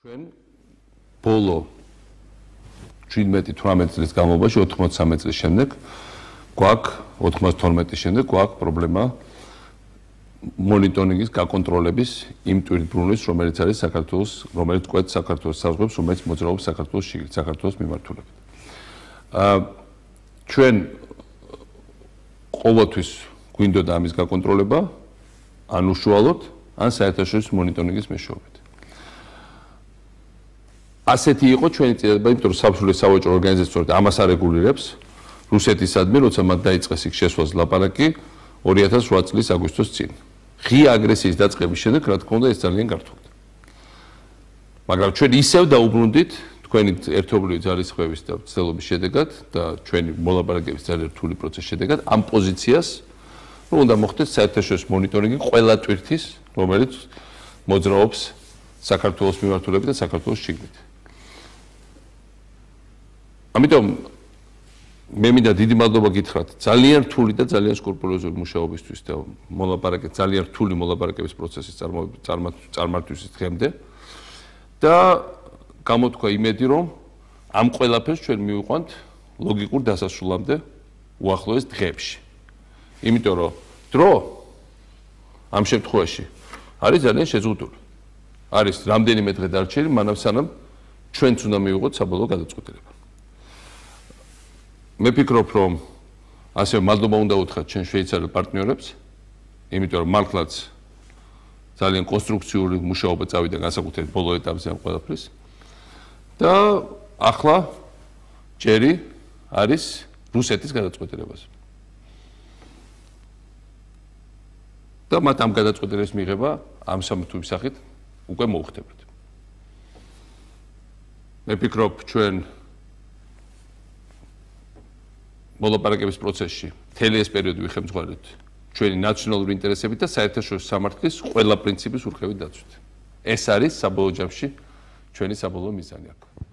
ჩვენ ბოლო 17-18 წლის განმავლობაში 93 წლის შემდეგ გვაქვს 92 შემდეგ გვაქვს პრობლემა მონიტორინგის გაკონტროლების იმ ტვირთბრუნვის, რომელიც არის საქართველოს, რომელიც კვეთს საქართველოს საზღვრებს, რომელიც მოძრაობს საქართველოს შიგნით, საქართველოს მიმართულებით. ჩვენ ყოველთვის გვინდოდა ამის გაკონტროლება, ან უშუალოდ, ან საერთაშორისო მონიტორინგის მეშვეობით. ასეთი იყო ჩვენი წინადადება, იმიტომ რომ საბჭოთა სავაჭრო ორგანიზაცია ამას არეგულირებს. რუსეთისადმი, როცა მათ დაიწყეს იქ შესვლას ლაპარაკი 2008 წლის აგვისტოს წინ. ღია აგრესიის დაწყების შემდეგ, რა თქმა უნდა, ეს ძალიან გართულდა. მაგრამ ჩვენ ისევ დაუბრუნდით თქვენი ერთობლივი ძალისხმევის და ცდილობის შედეგად და ჩვენი მოლაპარაკების ძალიან რთული პროცესის შედეგად ამ პოზიციას, რომ უნდა მოხდეს საერთაშორისო მონიტორინგი ყველა ტვირთის, რომელიც მოძრაობს საქართველოს მიმართულებით და საქართველოს შიგნით. ამიტომ მე მინდა დიდი მადლობა გითხრათ ძალიან რთული და ძალიან სკრუპულოზური მუშაობისთვის და მოლაპარაკების ძალიან რთული მოლაპარაკების პროცესის წარმართვისთვის დღემდე და გამოთქვა იმედი რომ ამ ყველაფერს ჩვენ მივიყვანთ ლოგიკურ დასასრულამდე უახლოეს დღეებში. იმიტომ რომ დრო ამ შემთხვევაში არის ძალიან შეზღუდული. არის რამდენიმე დღე დარჩენილი, მანამ სანამ ჩვენც უნდა მივიღოთ საბოლოო გადაწყვეტილება. მე ვფიქრობ, რომ ასე მადლობა უნდა უთხრათ ჩვენ შვეიცარიელ პარტნიორებს, იმიტომ რომ მართლაც ძალიან კონსტრუქციული მუშაობა წავიდა განსაკუთრებით ბოლო ეტაპზე ამ ყველაფრის. და ახლა ჯერი არის რუსეთის გადაწყვეტილებაზე. და მათ ამ გადაწყვეტილების მიღება ამ სამართლის სახით უკვე მოუხდებათ. მე ვფიქრობ, ჩვენ მოლაპარაკების პროცესში მთელი ეს პერიოდი ვიხემძღვარებთ ჩვენი ნაციონალური ინტერესებით და საერთაშორისო სამართლის ყველა პრინციპის ურხევით დაცვით. ეს არის საბოლოო ჯამში ჩვენი საბოლოო მიზანი აქ.